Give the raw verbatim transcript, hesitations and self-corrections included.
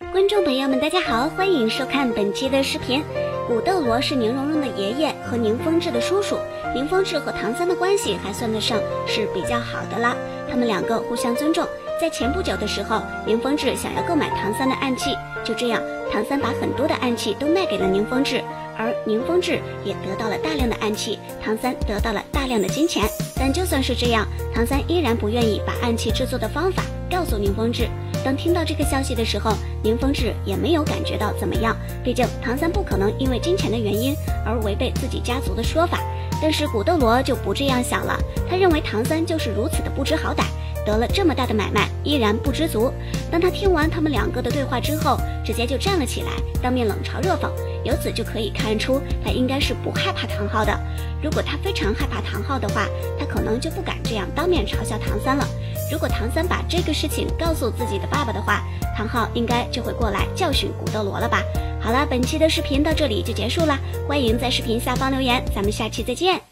观众朋友们，大家好，欢迎收看本期的视频。古斗罗是宁荣荣的爷爷和宁风致的叔叔，宁风致和唐三的关系还算得上是比较好的啦，他们两个互相尊重。在前不久的时候，宁风致想要购买唐三的暗器，就这样，唐三把很多的暗器都卖给了宁风致，而宁风致也得到了大量的暗器，唐三得到了大量的金钱。但就算是这样，唐三依然不愿意把暗器制作的方法告诉宁风致。当听到这个消息的时候，宁风致也没有感觉到怎么样，毕竟唐三不可能因为金钱的原因而违背自己家族的说法。但是古斗罗就不这样想了，他认为唐三就是如此的不知好歹，得了这么大的买卖依然不知足。当他听完他们两个的对话之后，直接就站了起来，当面冷嘲热讽。由此就可以看出他应该是不害怕唐昊的。如果他非常害怕唐昊的话，他可能就不敢这样当面嘲笑唐三了。如果唐三把这个事情告诉自己的爸爸的话，唐昊应该就会过来教训古斗罗了吧。好了，本期的视频到这里就结束了，欢迎在视频下方留言，咱们下期再见。